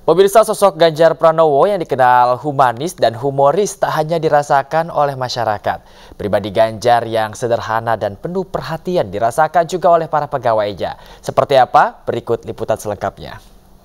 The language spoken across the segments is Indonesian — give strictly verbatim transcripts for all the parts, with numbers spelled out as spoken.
Pemirsa, sosok Ganjar Pranowo yang dikenal humanis dan humoris tak hanya dirasakan oleh masyarakat. Pribadi Ganjar yang sederhana dan penuh perhatian dirasakan juga oleh para pegawainya. Seperti apa? Berikut liputan selengkapnya.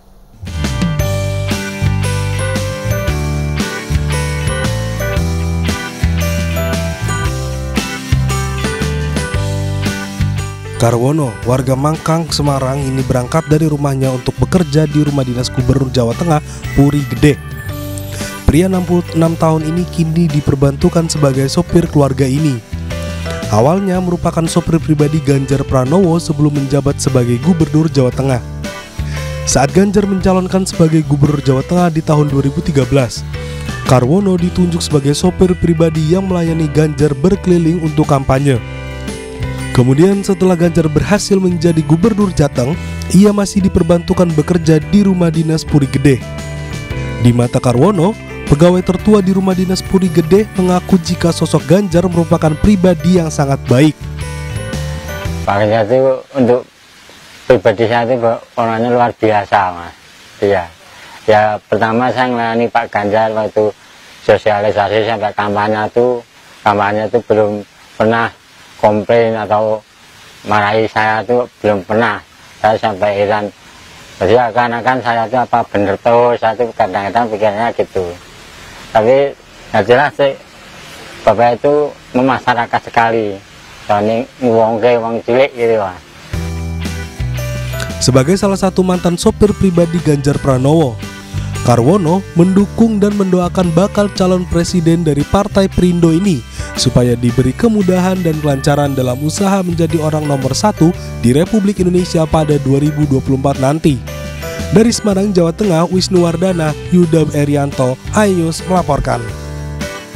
Karwono, warga Mangkang, Semarang ini berangkat dari rumahnya untuk bekerja di rumah dinas Gubernur Jawa Tengah, Puri Gede. Pria enam puluh enam tahun ini kini diperbantukan sebagai sopir keluarga ini. Awalnya merupakan sopir pribadi Ganjar Pranowo sebelum menjabat sebagai Gubernur Jawa Tengah. Saat Ganjar mencalonkan sebagai Gubernur Jawa Tengah di tahun dua ribu tiga belas, Karwono ditunjuk sebagai sopir pribadi yang melayani Ganjar berkeliling untuk kampanye. Kemudian setelah Ganjar berhasil menjadi Gubernur Jateng, ia masih diperbantukan bekerja di rumah dinas Puri Gede. Di mata Karwono, pegawai tertua di rumah dinas Puri Gede mengaku jika sosok Ganjar merupakan pribadi yang sangat baik. Pakainya itu untuk pribadi saya itu orangnya luar biasa, Mas. Iya. Ya pertama saya melayani Pak Ganjar waktu sosialisasi sampai kampanye itu, kampanye itu belum pernah komplain atau marahi saya tuh belum pernah. Saya sampai heran, jadi akan-akan saya tuh apa bener tuh, saya tuh kadang-kadang pikirnya gitu. Tapi ya jelas sih Bapak itu memasyarakat sekali, soalnya ngewongke wong cilik gitu Mas. Sebagai salah satu mantan sopir pribadi Ganjar Pranowo, Karwono mendukung dan mendoakan bakal calon presiden dari Partai Perindo ini supaya diberi kemudahan dan kelancaran dalam usaha menjadi orang nomor satu di Republik Indonesia pada dua ribu dua puluh empat nanti. Dari Semarang, Jawa Tengah, Wisnu Wardana, Yuda Erianto, iNews melaporkan.